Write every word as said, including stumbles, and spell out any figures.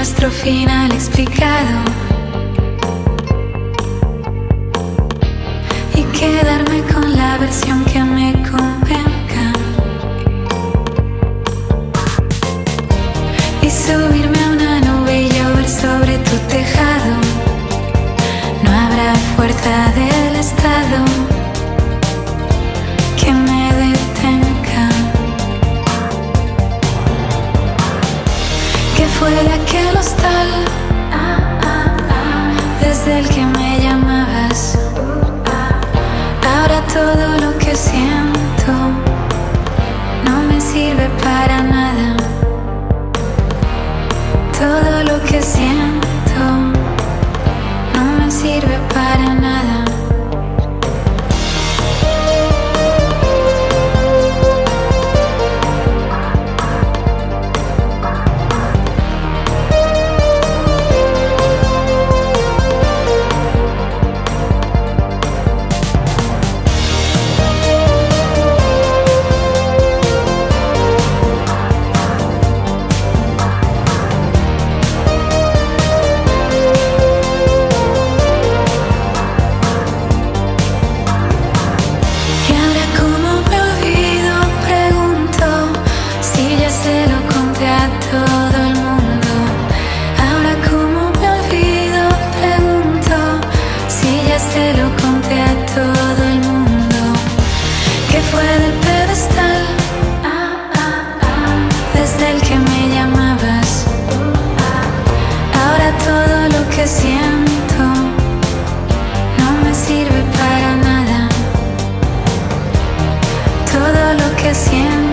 nuestro final explicado y quedarme con la versión que me convenga y subirme a una nube y llover sobre tu tejado. No habrá fuerza del estado que me detenga. ¿Qué fue de aquel hostal desde el que me llamabas? Ahora todo lo que siento no me sirve para nada. Todo lo que siento no me sirve para nada. Se lo conté a todo el mundo. ¿Qué fue del pedestal desde el que me llamabas? Ahora todo lo que siento no me sirve para nada. Todo lo que siento